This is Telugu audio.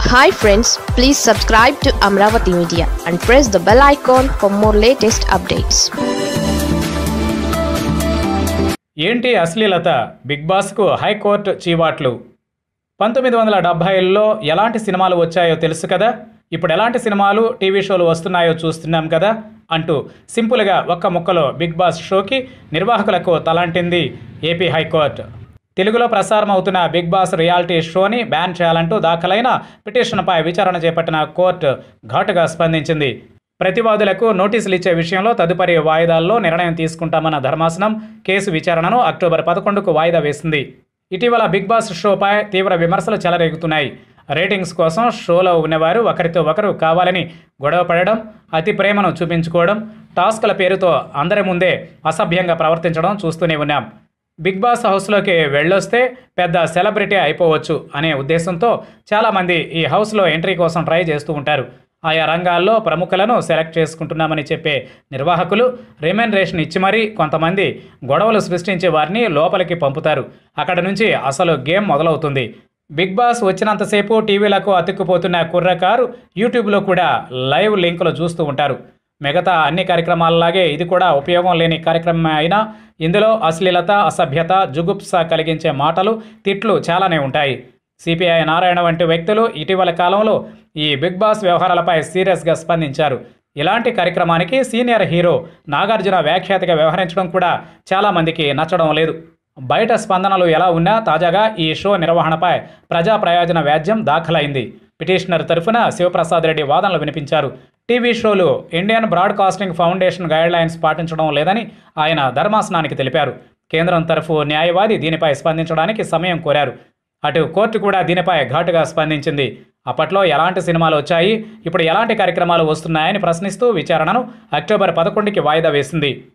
Hi friends, please subscribe to Amaravathi Media and press the bell icon for more latest updates. ఏంటి అశ్లీలత? Big బాస్కు high court చీవాట్లు. 1970ల్లో ఎలాంటి సినిమాలు వచ్చాయో తెలుసు కదా, ఇప్పుడు ఎలాంటి సినిమాలు టీవీ షోలు వస్తున్నాయో చూస్తున్నాం కదా అంటూ సింపుల్గా ఒక్క ముక్కలో బిగ్ బాస్ షోకి నిర్వాహకులకు తలాంటింది ఏపీ హైకోర్టు. తెలుగులో ప్రసారం అవుతున్న బిగ్ బాస్ రియాలిటీ షోని బ్యాన్ చేయాలంటూ దాఖలైన పిటిషన్పై విచారణ చేపట్టిన కోర్టు ఘాటుగా స్పందించింది. ప్రతివాదులకు నోటీసులు ఇచ్చే విషయంలో తదుపరి వాయిదాల్లో నిర్ణయం తీసుకుంటామన్న ధర్మాసనం కేసు విచారణను అక్టోబర్ 11కు వాయిదా వేసింది. ఇటీవల బిగ్ బాస్ షోపై తీవ్ర విమర్శలు చెలరేగుతున్నాయి. రేటింగ్స్ కోసం షోలో ఉన్నవారు ఒకరితో ఒకరు కావాలని గొడవ పడడం, అతి ప్రేమను చూపించుకోవడం, టాస్కుల పేరుతో అందరి ముందే అసభ్యంగా ప్రవర్తించడం చూస్తూనే ఉన్నాం. బిగ్ బాస్ హౌస్లోకి వెళ్ళొస్తే పెద్ద సెలబ్రిటీ అయిపోవచ్చు అనే ఉద్దేశంతో చాలామంది ఈ హౌస్లో ఎంట్రీ కోసం ట్రై చేస్తూ ఉంటారు. ఆయా రంగాల్లో ప్రముఖులను సెలెక్ట్ చేసుకుంటున్నామని చెప్పే నిర్వాహకులు రెమ్యునరేషన్ ఇచ్చి మరీ కొంతమంది గొడవలు సృష్టించే వారిని లోపలికి పంపుతారు. అక్కడ నుంచి అసలు గేమ్ మొదలవుతుంది. బిగ్ బాస్ వచ్చినంతసేపు టీవీలకు అతుక్కుపోతున్న కుర్రకారు యూట్యూబ్లో కూడా లైవ్ లింకులు చూస్తూ ఉంటారు. మిగతా అన్ని కార్యక్రమాలలాగే ఇది కూడా ఉపయోగం లేని కార్యక్రమం అయినా ఇందులో అశ్లీలత, అసభ్యత, జుగుప్స కలిగించే మాటలు, తిట్లు చాలానే ఉంటాయి. సిపిఐ నారాయణ వంటి వ్యక్తులు ఇటీవల కాలంలో ఈ బిగ్ బాస్ వ్యవహారాలపై సీరియస్గా స్పందించారు. ఇలాంటి కార్యక్రమానికి సీనియర్ హీరో నాగార్జున వ్యాఖ్యాతగా వ్యవహరించడం కూడా చాలామందికి నచ్చడం లేదు. బయట స్పందనలు ఎలా ఉన్నా తాజాగా ఈ షో నిర్వహణపై ప్రజా ప్రయోజన వ్యాజ్యం దాఖలైంది. పిటిషనర్ తరఫున శివప్రసాద్ రెడ్డి వాదనలు వినిపించారు. టీవీ షోలు ఇండియన్ బ్రాడ్కాస్టింగ్ ఫౌండేషన్ గైడ్లైన్స్ పాటించడం లేదని ఆయన ధర్మాసనానికి తెలిపారు. కేంద్రం తరఫు న్యాయవాది దీనిపై స్పందించడానికి సమయం కోరారు. అటు కోర్టు కూడా దీనిపై ఘాటుగా స్పందించింది. అప్పట్లో ఎలాంటి సినిమాలు వచ్చాయి, ఇప్పుడు ఎలాంటి కార్యక్రమాలు వస్తున్నాయని ప్రశ్నిస్తూ విచారణను అక్టోబర్ 11కి వాయిదా వేసింది.